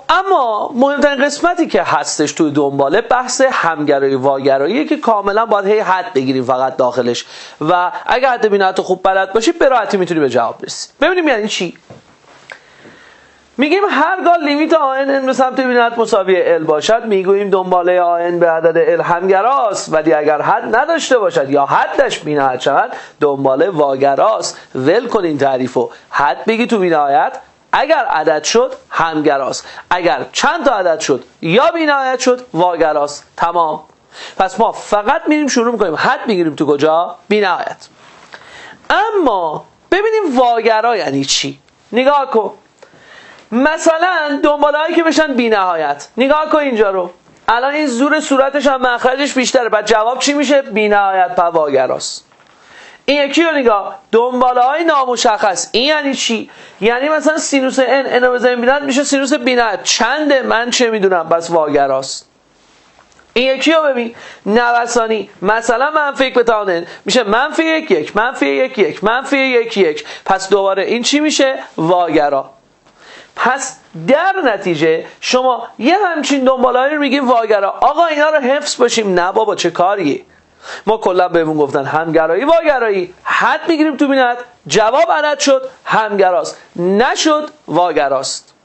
اما مهمترین قسمتی که هستش توی دنباله بحث همگرایی واگراییه که کاملا باید هی حد بگیریم فقط داخلش و اگه حد بینهایت خوب بلد باشی به راحتی میتونی به جواب برسی. ببینیم یعنی چی. میگیم هرگاه لیمیت آن به سمت بینهایت مساوی ال باشد میگوییم دنباله آن به عدد ال همگراست، ولی اگر حد نداشته باشد یا حدش بینهایت شود دنباله واگراست. ول کن این تعریفو، حد بگی تو بینهایت، اگر عدد شد همگراست، اگر چند تا عدد شد یا بینهایت شد واگراست. تمام. پس ما فقط میریم شروع میکنیم حد میگیریم تو کجا؟ بینهایت. اما ببینیم واگرا یعنی چی. نگاه کن، مثلا دنباله هایی که بشن بینهایت، نگاه کن اینجا رو، الان این زور صورتش هم مخرجش بیشتره، بعد جواب چی میشه؟ بینهایت پس واگراست. این یکی رو نگاه، دنباله های نامشخص، این یعنی چی؟ یعنی مثلا سینوس ان رو بزنیم بینهایت میشه سینوس بینهایت، چنده من چه میدونم، پس واگراست. این یکی رو ببین، نوسانی، مثلا منفی 1 به توان n میشه منفی 1 1 منفی 1 1 منفی 1 1، پس دوباره این چی میشه؟ واگرا. پس در نتیجه شما یه همچین دنباله‌ای رو میگیم واگرا. آقا اینا رو حفظ باشیم؟ نه بابا، چه کاریه. ما کلا بهمون گفتن همگرایی واگرایی، حد میگیریم تو بینهایت، جواب عدد شد همگراست، نشد واگراست.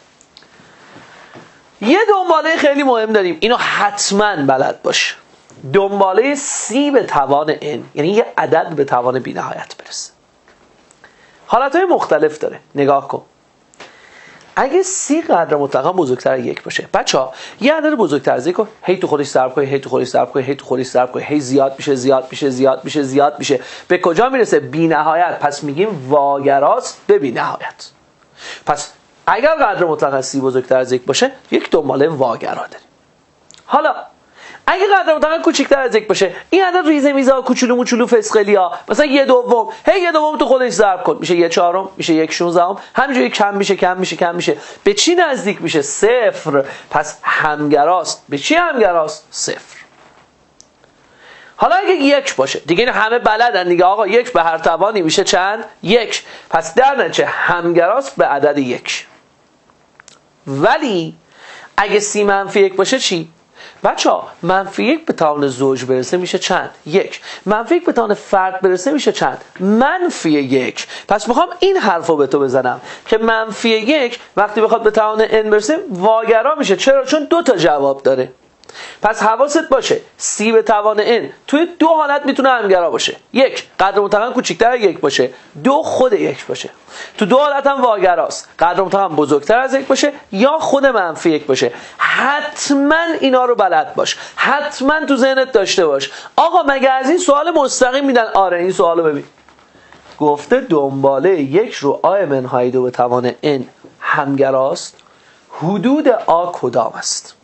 یه دنباله خیلی مهم داریم، اینو حتما بلد باش. دنباله c به توان n، یعنی یه عدد به توان بینهایت برسه. حالتهای مختلف داره. نگاه کن، اگه c قدر مطلقا بزرگتر از 1 باشه، بچه‌ها یه عدد بزرگتر از 1 رو هی تو خودش ضرب کنی، هی تو خودش ضرب کنی، هی تو خودش ضرب کنی، هی زیاد میشه زیاد میشه زیاد میشه زیاد میشه، به کجا میرسه؟ بی‌نهایت. پس میگیم واگراست به بی‌نهایت. پس اگر قدر مطلق c بزرگتر از 1 باشه یک دنباله واگرا داریم. حالا اگه قدر مطلق کوچیک‌تر از 1 باشه، این عدد ریزه میزا کوچولو موچولو فسقلیا، مثلا 1/2، هی 1/2 تو خودش ضرب کن میشه 1/4 میشه 1/16، همینجوری کم میشه کم میشه کم میشه، به چی نزدیک میشه؟ 0. پس همگراست. به چی همگراست؟ 0. حالا اگه 1 باشه، دیگه این همه بلدن دیگه، آقا 1 به هر توانی میشه چند؟ 1. پس در نتیجه همگراست به عدد 1. ولی اگه c منفی 1 باشه چی؟ بچه‌ها منفی 1 به توان زوج برسه میشه چند؟ 1. منفی 1 به توان فرد برسه میشه چند؟ منفی 1. پس میخوام این حرفو به تو بزنم که منفی 1 وقتی بخواد به توان n برسه واگرا میشه. چرا؟ چون 2 تا جواب داره. پس حواست باشه c به توان n توی 2 حالت میتونه همگرا باشه. 1 قدر مطلقاً کوچیک‌تر از 1 باشه، 2 خود 1 باشه. تو 2 حالت هم واگراست، قدر مطلقاً بزرگتر از 1 باشه یا خود منفی 1 باشه. حتما اینا رو بلد باش، حتما تو ذهنت داشته باش. آقا مگه از این سوال مستقیم میدن؟ آره این سوالو ببین، گفته دنباله 1 رو آ منهای 2 به توان n همگراست، حدود آ کدام است؟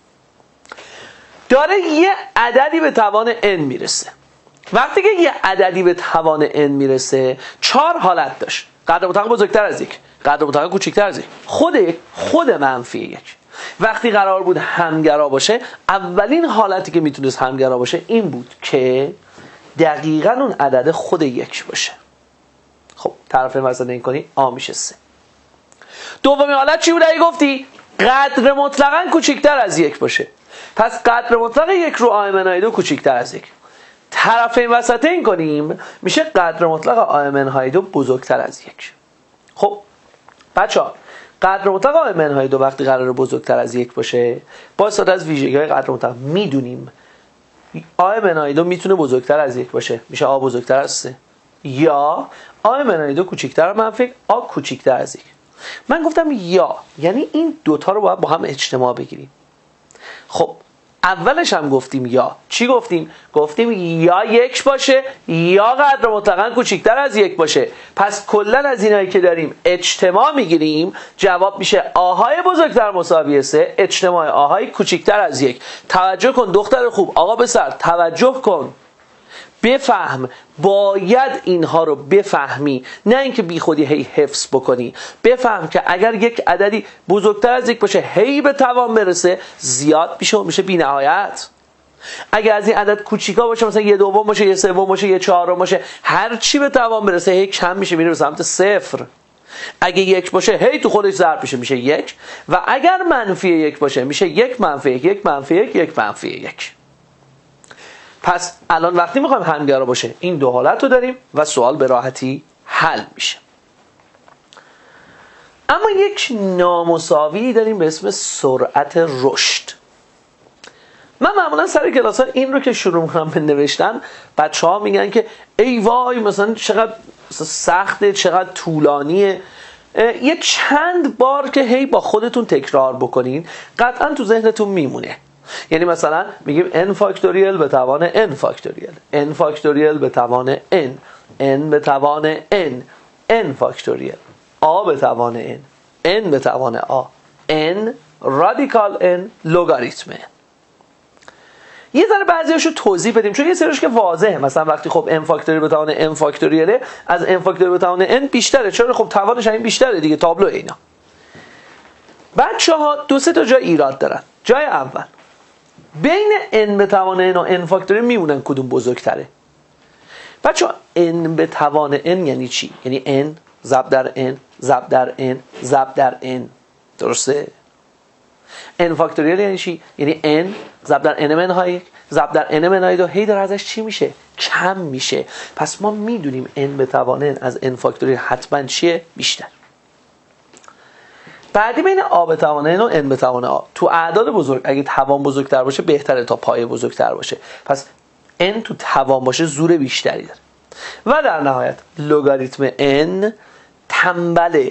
داره یه عددی به توان n میرسه. وقتی که یه عددی به توان n میرسه 4 حالت داشت: قدر مطلق بزرگتر از 1، قدر مطلق کوچکتر از 1، خود منفی 1. وقتی قرار بود همگرا باشه، اولین حالتی که میتونست همگرا باشه این بود که دقیقاً اون عدد خود 1 باشه. خب طرف وسط این کنی آ میشه 3. دومین حالت چی بود؟ اگه گفتی قدر مطلقاً کوچکتر از 1 باشه، پس قدر مطلق 1 رو آ منهای 2 کوچکتر از 1. طرف این وسط این کنیم میشه قدر مطلق آ منهای 2 بزرگتر از 1. خب بچه‌ها قدر مطلق آ منهای 2 وقتی قراره بزرگتر از 1 باشه، با استفاده از ویژگی‌های قدر مطلق میدونیم آ منهای 2 میتونه بزرگتر از 1 باشه، میشه آ بزرگتر از 3، یا آ منهای 2 کوچکتر منفی آ کوچکتر از 1. من گفتم یا، یعنی این دوتا رو باید با هم اجتماع بگیریم. خب اولش هم گفتیم یا. چی گفتیم؟ گفتیم یا 1 باشه یا قدر مطلقاً کوچکتر از 1 باشه. پس کلا از اینایی که داریم اجتماع میگیریم، جواب میشه آهای بزرگتر مساوی 3 اجتماع آهای کوچکتر از 1. توجه کن دختر خوب، آقا بسر توجه کن، بفهم، باید اینها رو بفهمی، نه اینکه بی خودی هی حفظ بکنی. بفهم که اگر یک عددی بزرگتر از 1 باشه هی به توان برسه زیاد میشه و میشه بی نهایت. اگر از این عدد کوچیکا باشه، مثلا 1/2 باشه، 1/3 باشه، 1/4 باشه، هر چی به توان برسه هی کم میشه میره به سمت 0. اگه یک باشه هی تو خودش ضرب میشه یک، و اگر منفی یک باشه میشه یک منفی یک، یک منفی یک، یک منفی یک. پس الان وقتی میخوایم همگرا باشه این دو حالت رو داریم و سوال به راحتی حل میشه. اما یک نامساوی داریم به اسم سرعت رشد. من معمولا سر کلاس ها این رو که شروع میکنم به نوشتن، بچه ها میگن که ای وای مثلا چقدر سخته، چقدر طولانیه. یه چند بار که هی با خودتون تکرار بکنین قطعا تو ذهنتون میمونه. یعنی مثلا میگیم n فاکتوریل به توان n فاکتوریل، n فاکتوریل به توان n، n به توان n، n فاکتوریل، a به توان n، n به توان a، n رادیکال n لگاریتم n. یه ذره بعضیاشو توضیح بدیم چون یه سریش که واضحه. مثلا وقتی خب n فاکتوریل به توان n فاکتوریله از n فاکتوریل به توان n بیشتره، چرا خب توانش این بیشتره دیگه، تابلو اینا. بچه‌ها دو سه تا جای ایراد دارن. جای اول بین n به توان n و n فاکتوریل میمونن کدوم بزرگتره. بچه‌ها n به توان n یعنی چی؟ یعنی n ضرب در n ضرب در n ضرب در n، درسته؟ n فاکتوریل یعنی چی؟ یعنی n ضرب در n منهای یک ضرب در n منهای دو، هی داره ازش چی میشه؟ کم میشه. پس ما میدونیم n به توان n از n فاکتوریل حتما چیه؟ بیشتر. بعدی بین a به توان n و n به توان a. تو اعداد بزرگ اگه توان بزرگتر باشه بهتره تا پایه بزرگتر باشه. پس n تو توان باشه زور بیشتری داره. و در نهایت لگاریتم n تنبله،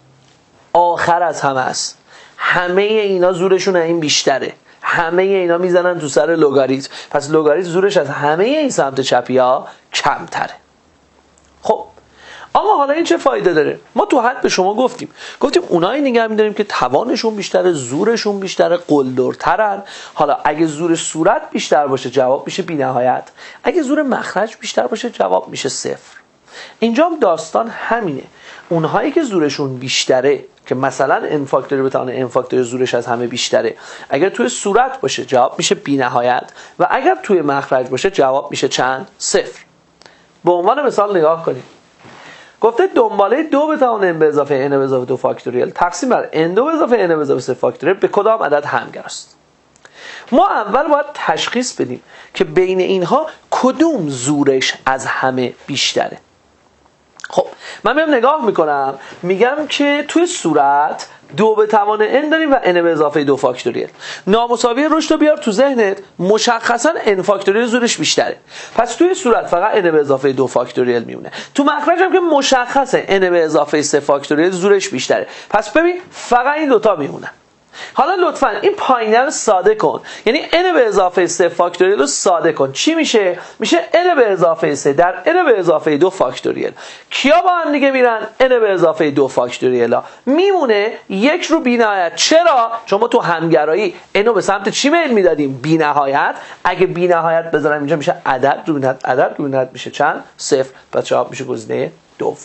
آخر از همه است. همه اینا زورشون این بیشتره، همه اینا میزنن تو سر لگاریتم. پس لگاریتم زورش از همه این سمت چپی ها کمتره. خب آقا حالا این چه فایده داره؟ ما تو حد به شما گفتیم اونایی نگه می‌داریم که توانشون بیشتره، زورشون بیشتره، قلدرترن. حالا اگه زور صورت بیشتر باشه جواب میشه بی‌نهایت، اگه زور مخرج بیشتر باشه جواب میشه صفر. اینجا هم داستان همینه. اونهایی که زورشون بیشتره که مثلا n فاکتوریل به توان n فاکتوریل زورش از همه بیشتره، اگر توی صورت باشه جواب میشه بی‌نهایت و اگر توی مخرج باشه جواب میشه چند؟ صفر. به عنوان مثال نگاه کنید. گفته دنباله 2 به توان n به اضافه n به اضافه 2 فاکتوریل تقسیم بر n2 به اضافه n به اضافه 3 فاکتوریل به کدام عدد همگراست؟ ما اول باید تشخیص بدیم که بین اینها کدوم زورش از همه بیشتره. خب من میام نگاه میکنم میگم که توی صورت 2 به توان n داریم و n به اضافه 2 فاکتوریل. نامساوی رشد رو بیار تو ذهنت، مشخصا n فاکتوریل زورش بیشتره. پس توی صورت فقط n به اضافه 2 فاکتوریل میمونه. تو مخرج هم که مشخصه n به اضافه 3 فاکتوریل زورش بیشتره. پس ببین فقط این دوتا میمونن. حالا لطفاً این پایینه رو ساده کن، یعنی n به اضافه 3 فاکتوریل رو ساده کن. چی میشه؟ میشه n به اضافه 3 در n به اضافه 2 فاکتوریل. کیا با هم دیگه میرن؟ n به اضافه 2 فاکتوریل ها. میمونه یک رو بی‌نهایت. چرا؟ چون ما تو همگرایی n رو به سمت چی میل میدادیم؟ بی‌نهایت. اگه بی‌نهایت بذارم اینجا میشه عدد رو بی‌نهایت، عدد رو بی‌نهایت میشه چند؟ صفر. پس جواب میشه گزینه دوم.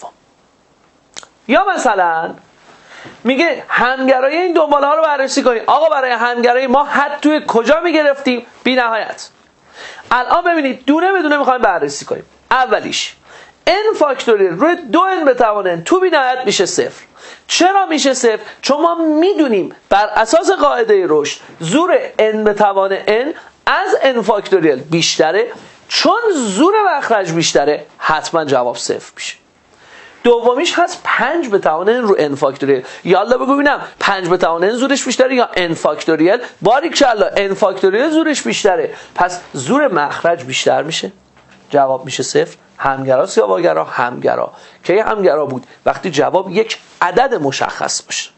یا مثلا میگه همگرایی این دنباله ها رو بررسی کنید. آقا برای همگرایی ما حد توی کجا میگرفتیم؟ بی نهایت. الان ببینید دونه بدونه میخوایم بررسی کنیم. اولیش n فاکتوریل روی 2n به توان n تو بی نهایت میشه صفر. چرا میشه صفر؟ چون ما میدونیم بر اساس قاعده رشد زور n به توان n از n فاکتوریل بیشتره. چون زور مخرج بیشتره حتما جواب صفر میشه. دومیش هست 5 به توان n رو n فاکتوریل. یالا بگو ببینم 5 به توان n زورش بیشتره یا n فاکتوریل؟ باریکلا n فاکتوریل زورش بیشتره. پس زور مخرج بیشتر میشه. جواب میشه صفر. همگراست یا واگرا؟ همگرا. که همگرا بود وقتی جواب یک عدد مشخص باشه.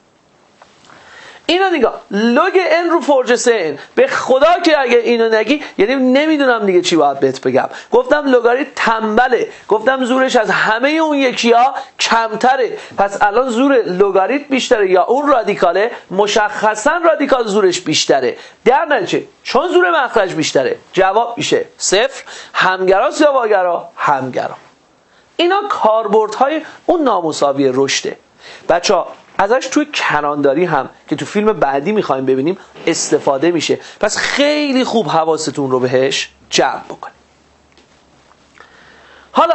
اینو نگاه، لوگ n رو فرج 3n. به خدا که اگه اینو نگی یعنی نمیدونم دیگه چی باید بهت بگم. گفتم لگاریتم تنبله، گفتم زورش از همه اون یکی‌ها کمتره. پس الان زور لگاریتم بیشتره یا اون رادیکاله؟ مشخصا رادیکال زورش بیشتره. در نتیجه چون زور مخرج بیشتره جواب میشه صفر. همگراست یا واگرا؟ همگرا. اینا کاربردهای اون نامساوی رشده. بچه‌ها ازش توی کرانداری هم که تو فیلم بعدی میخوایم ببینیم استفاده میشه. پس خیلی خوب حواستون رو بهش جمع بکنید. حالا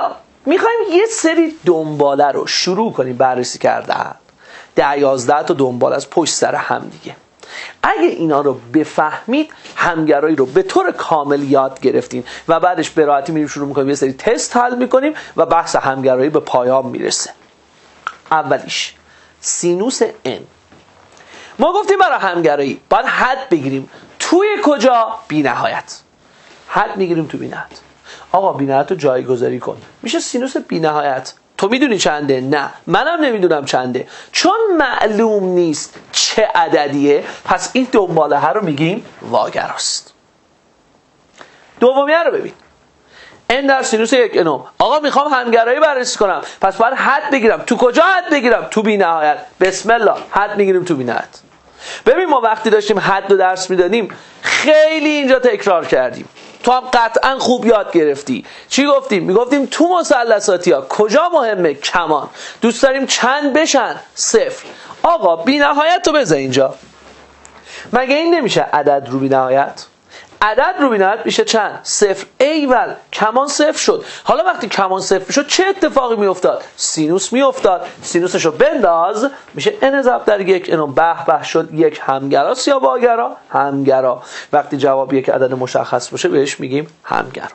میخوایم یه سری دنباله رو شروع کنیم بررسی کردن. 10-11 تا دنباله از پشت سر هم دیگه. اگه اینا رو بفهمید همگرایی رو به طور کامل یاد گرفتین و بعدش به راحتی میریم شروع میکنیم یه سری تست حل میکنیم و بحث همگرایی به پایان میرسه. اولیش سینوس n. ما گفتیم برای همگرایی باید حد بگیریم. توی کجا؟ بی نهایت. حد میگیریم تو بی نهایت. آقا بی نهایت رو جایگذاری کن، میشه سینوس بی نهایت. تو میدونی چنده؟ نه، منم نمیدونم چنده. چون معلوم نیست چه عددیه، پس این دنباله ها رو میگیم واگراست. دومیه رو ببین، n در سینوس 1 نهم. آقا میخوام همگرایی بررسی کنم، پس باید حد بگیرم. تو کجا حد بگیرم؟ تو بی نهایت. بسم الله، حد میگیریم تو بی نهایت. ببین ما وقتی داشتیم حد رو درس میدادیم خیلی اینجا تکرار کردیم. تو هم قطعا خوب یاد گرفتی. چی گفتیم؟ میگفتیم تو مثلثاتی ها کجا مهمه؟ کمان. دوست داریم چند بشن؟ 0. آقا بی نهایت رو بذار اینجا. مگه این نمیشه عدد رو بی نهایت؟ عدد رو بی نهایت میشه چند؟ 0. ایول، کمان 0 شد. حالا وقتی کمان 0 شد چه اتفاقی میافتاد؟ سینوس میافتاد. سینوسش رو بنداز، میشه n ضرب در 1 نهم. به به شد. یک همگراست یا واگرا؟ همگرا. وقتی جواب یک عدد مشخص باشه بهش میگیم همگرا.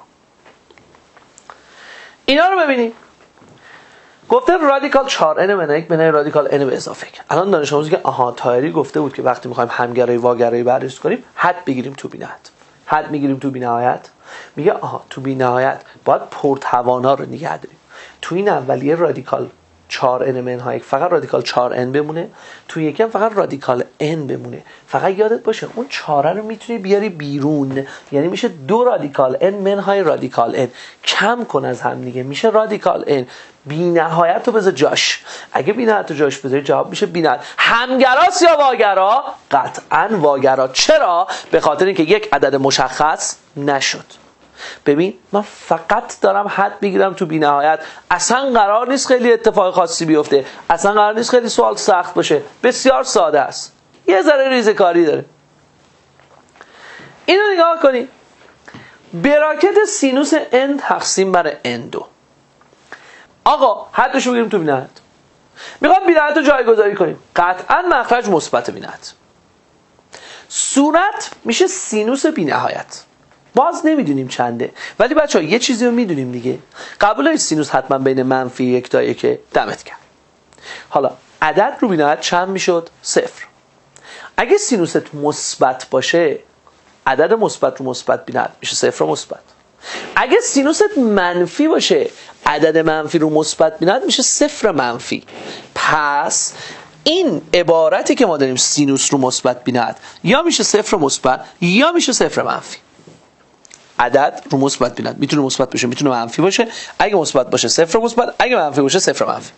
اینا رو ببینیم. گفته رادیکال 4n-1 به رادیکال n به اضافه 1. الان دانش آموزی که تایری گفته بود که وقتی میخوایم همگرایی واگرایی بررسی کنیم حد بگیریم تو بی نهایت. حد میگیریم تو بی نهایت. میگه تو بی نهایت باید پرتوانا رو نگه داریم. تو این اولیه رادیکال 4n-1 فقط رادیکال 4n بمونه، تو یکم فقط رادیکال n بمونه. فقط یادت باشه اون 4 رو میتونی بیاری بیرون، یعنی میشه 2 رادیکال n منهای رادیکال n. کم کن از هم دیگه، میشه رادیکال n. بی نهایت رو بذار جاش. اگه بی نهایت رو جاش بذاری جواب میشه بی نهایت. همگراست یا واگرا؟ قطعا واگرا. چرا؟ به خاطر اینکه یک عدد مشخص نشد. ببین من فقط دارم حد بگیرم تو بی نهایت. اصلا قرار نیست خیلی اتفاق خاصی بیفته، اصلا قرار نیست خیلی سوال سخت باشه. بسیار ساده است، یه ذره ریزه‌کاری داره. اینو نگاه کنید. براکت سینوس n تقسیم بر n2. آقا حدش رو بگیریم تو بی نهایت. میخوام بی نهایت رو جایگذاری کنیم. قطعا مخرج مثبت بی نهایت. صورت میشه سینوس بی نهایت. باز نمیدونیم چنده، ولی بچه‌ها یه چیزی رو میدونیم دیگه. قبول دارید سینوس حتما بین منفی 1 تا 1. دمت گرم. حالا عدد رو بی نهایت چند میشد؟ 0. اگه سینوست مثبت باشه عدد مثبت رو مثبت بی نهایت میشه 0 مثبت. اگه سینوست منفی باشه عدد منفی رو مثبت بی نهایت میشه 0 منفی. پس این عبارتی که ما داریم سینوس رو مثبت بی نهایت یا میشه 0 مثبت یا میشه 0 منفی. عدد رو مثبت بی نهایت میتونه مثبت باشه میتونه منفی باشه. اگه مثبت باشه 0 مثبت، اگه منفی باشه 0 منفی.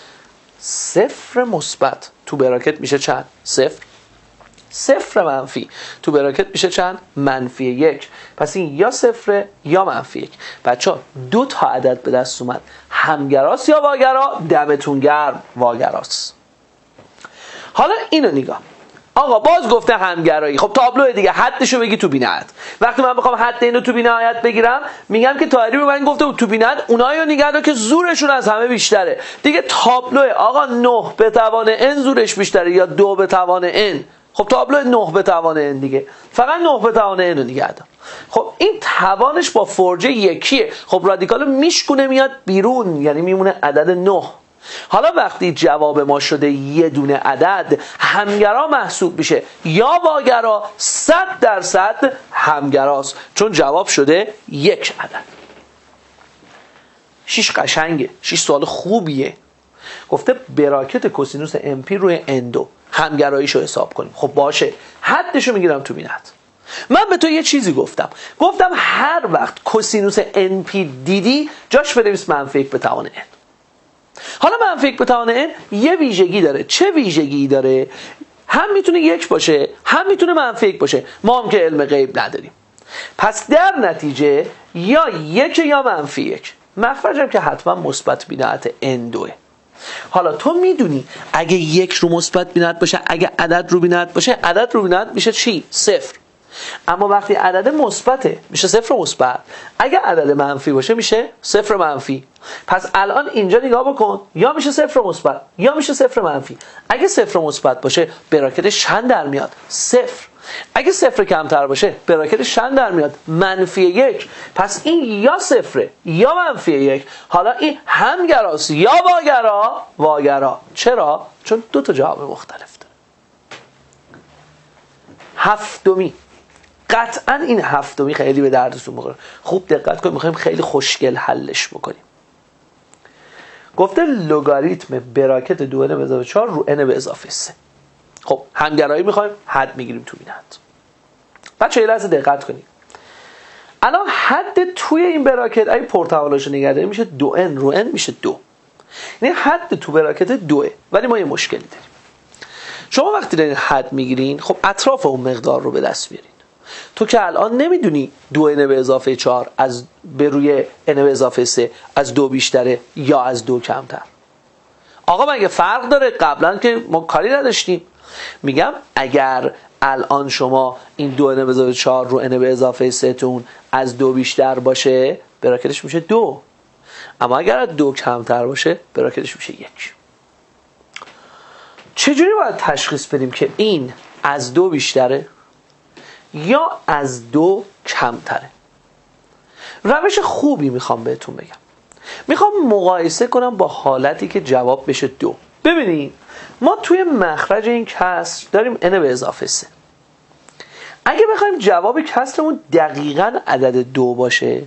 0 مثبت تو براکت میشه چند؟ 0. 0 منفی تو براکت میشه چند؟ منفی 1. پس این یا 0 یا منفی 1. بچه‌ها 2 تا عدد به دست اومد. همگراست یا واگرا؟ دمتون گرم، واگراست. حالا اینو نگاه. آقا باز گفته همگرایی. خب تابلو دیگه، حدشو بگی تو بی نهایت. وقتی من بخوام حد اینو تو بی نهایت بگیرم میگم که طاهری به من گفته تو بی نهایت اونایی رو نگه دار که زورشون از همه بیشتره. دیگه تابلو آقا 9 به توان n زورش بیشتره یا 2 به توان n. خب تابلو 9 به توان n دیگه. فقط 9 به توان n رو نگه دار. خب این توانش با فرجه یکیه. خب رادیکال میشکونه میاد بیرون، یعنی میمونه عدد 9. حالا وقتی جواب ما شده یه دونه عدد همگرا محسوب میشه یا واگرا؟ 100% همگراست، چون جواب شده یک عدد. 6 قشنگه، 6 سوال خوبیه. گفته براکت کوسینوس MP روی n2 همگراییشو حساب کنیم. خب باشه، حدشو میگیرم تو بی نهایت. من به تو یه چیزی گفتم هر وقت کوسینوس NP دیدی جاش بنویس منفی 1 به توان n. حالا منفی 1 به توان n یه ویژگی داره. چه ویژگی داره؟ هم میتونه 1 باشه هم میتونه منفی 1 باشه. ما هم که علم غیب نداریم. پس در نتیجه یا 1 یا منفی 1. مخرجم که حتما مثبت بی نهایت n2. حالا تو میدونی اگه 1 رو مثبت بی نهایت باشه، اگه عدد رو بی نهایت باشه، عدد رو بی نهایت میشه چی؟ 0. اما وقتی عدد مثبته میشه صفر مثبت، اگه عدد منفی باشه میشه صفر منفی. پس الان اینجا نگاه بکن، یا میشه صفر مثبت یا میشه صفر منفی. اگه صفر مثبت باشه براکتش چند در میاد؟ صفر. اگه صفر کمتر باشه براکتش چند در میاد؟ منفی یک. پس این یا صفره یا منفی یک. حالا این همگراست یا واگرا. چرا؟ چون دو تا جواب مختلف داره. هفتمی، قطعا این هفتمی خیلی به دردتون میخوره. خوب دقت کنید، میخوایم خیلی خوشگل حلش بکنیم. گفته لگاریتم براکت 2n/4 رو n به اضافه 3. خب همگرایی میخوایم، حد میگیریم تو این حد. بچه یه لحظه دقت کنید. الان حد توی این براکت اگه پرتقالاشو نگه داریم میشه 2n رو n میشه 2. یعنی حد تو براکت 2، ولی ما یه مشکلی داریم. شما وقتی دارین حد میگیرین، خب اطراف اون مقدار رو به دست بیارین. تو که الان نمیدونی 2n/4 از به روی n/3 از 2 بیشتره یا از 2 کمتر. آقا مگه فرق داره؟ قبلا که ما کاری نداشتیم. میگم اگر الان شما این 2n/4 رو n/3 تون از 2 بیشتر باشه براکتش میشه 2، اما اگر از 2 کمتر باشه براکتش میشه 1. چجوری باید تشخیص بدیم که این از 2 بیشتره یا از 2 کمتره؟ روش خوبی میخوام بهتون بگم. میخوام مقایسه کنم با حالتی که جواب بشه 2. ببینید ما توی مخرج این کسر داریم n/3. اگه بخوایم جواب کسرمون دقیقاً عدد 2 باشه،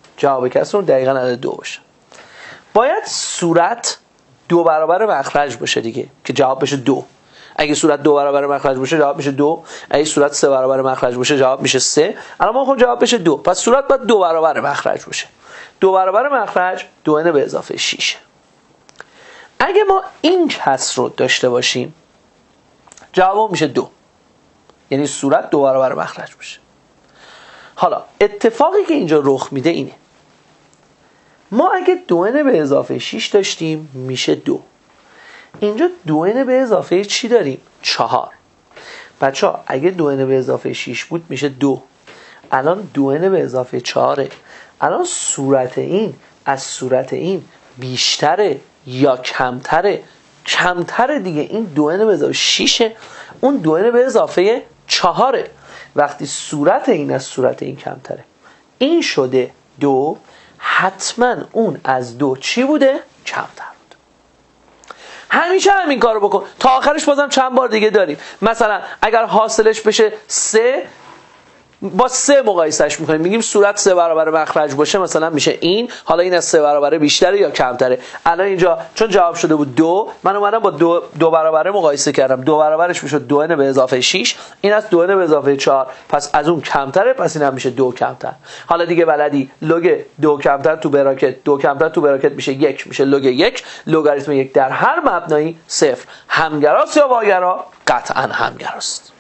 باید صورت 2 برابر مخرج باشه دیگه که جواب بشه 2. اگه صورت 2 برابر مخرج باشه جواب میشه 2. اگه صورت 3 برابر مخرج باشه جواب میشه 3. الان ما میخوایم جواب بشه 2، پس صورت باید 2 برابر مخرج باشه. 2 برابر مخرج 2n/6. اگه ما این کسر رو داشته باشیم جواب میشه 2، یعنی صورت 2 برابر مخرج باشه. حالا اتفاقی که اینجا رخ میده اینه، ما اگه 2n/6 داشتیم میشه 2. اینجا 2n/4 چی داریم؟ 4. بچه ها اگه 2n/6 بود میشه 2. الان 2n/4. الان صورت این از صورت این بیشتره یا کمتره؟ کمتره دیگه. این 2n/6، اون 2n/4. وقتی صورت این از صورت این کمتره، این شده 2، حتما اون از 2 چی بوده؟ کمتر بود. همیشه همین کارو بکن تا آخرش. بازم چند بار دیگه داریم. مثلا اگر حاصلش بشه 3، با 3 مقایسهش میکنیم، میگیم صورت 3 برابر مخرج باشه مثلا میشه این. حالا این از 3 برابر بیشتره یا کمتره؟ الان اینجا چون جواب شده بود 2، من اومدم با 2 برابر مقایسه کردم. 2 برابرش میشه 2n/6، این از 2n/4، پس از اون کمتره، پس این هم میشه 2 کمتر. حالا دیگه بلدی لوگ 2 کمتر تو براکت، 2 کمتر تو براکت میشه 1، میشه لوگ 1. لوگاریتم 1 در هر مبنایی 0. همگراست یا واگرا؟ قطعا همگراست.